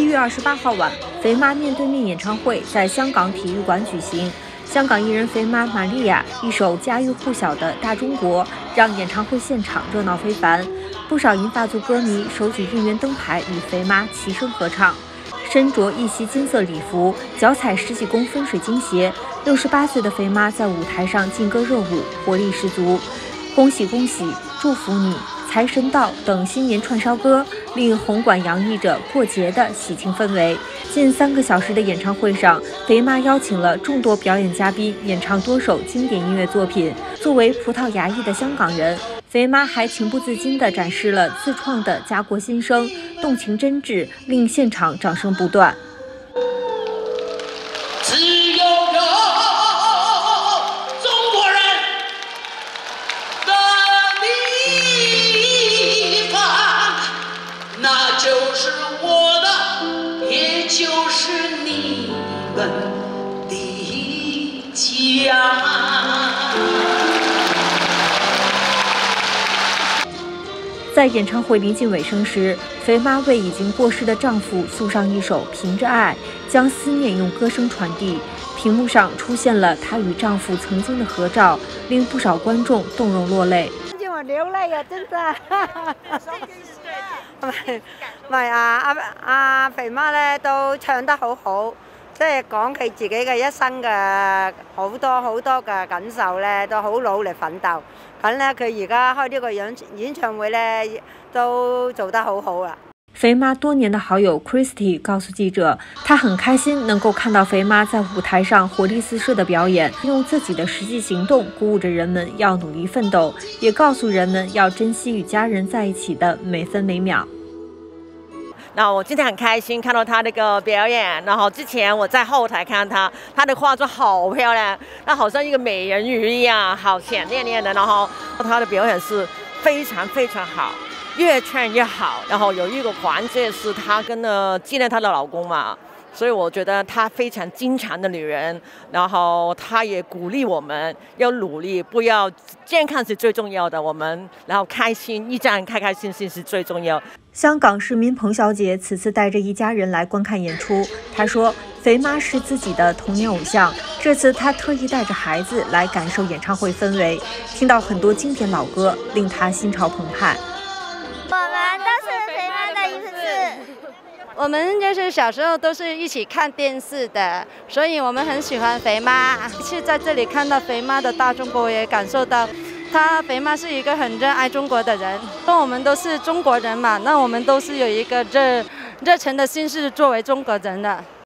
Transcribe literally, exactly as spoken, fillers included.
月二十八号晚，肥妈面对面演唱会在香港体育馆举行。香港艺人肥妈玛利亚一首家喻户晓的《大中国》，让演唱会现场热闹非凡。不少银发族歌迷手举应援灯牌与肥妈齐声合唱。身着一袭金色礼服，脚踩十几公分水晶鞋，六十八岁的肥妈在舞台上劲歌热舞，活力十足。恭喜恭喜，祝福你，财神到等新年串烧歌，令红馆洋溢着过节的喜庆氛围。近三个小时的演唱会上，肥妈邀请了众多表演嘉宾演唱多首经典音乐作品。作为葡萄牙裔的香港人，肥妈还情不自禁地展示了自创的家国心声，动情真挚，令现场掌声不断。 只有个中国人的地方，那就是我的，也就是你们的家。 在演唱会临近尾声时，肥妈为已经过世的丈夫送上一首《凭着爱》，将思念用歌声传递。屏幕上出現了她與丈夫曾經的合照，令不少觀眾動容落淚。 因為流淚啊，真係。咪咪啊阿阿肥媽咧都唱得好好，即係講佢自己嘅一生嘅好多好多嘅感受咧，都好努力奮鬥。咁咧，佢而家開呢個演演唱會咧，都做得好好啦。 肥妈多年的好友 Christy 告诉记者，她很开心能够看到肥妈在舞台上活力四射的表演，用自己的实际行动鼓舞着人们要努力奋斗，也告诉人们要珍惜与家人在一起的每分每秒。 那我今天很开心看到她那个表演，然后之前我在后台看她，她的化妆好漂亮，那好像一个美人鱼一样，好显亮亮的，然后她的表演是非常非常好。越唱越好，然后有一个环节是她跟了纪念她的老公嘛，所以我觉得她非常坚强的女人，然后她也鼓励我们要努力，不要健康是最重要的，我们然后开心，一家人开开心心是最重要。 香港市民彭小姐此次带着一家人来观看演出，她说肥妈是自己的童年偶像，这次她特意带着孩子来感受演唱会氛围，听到很多经典老歌，令她心潮澎湃。 我们都是肥妈的粉丝， 我们就是小时候都是一起看电视的，所以我们很喜欢肥妈。一次在这里看到肥妈的大中国，也感受到她肥妈是一个很热爱中国的人。那我们都是中国人嘛，那我们都是有一个热热忱的心是作为中国人的。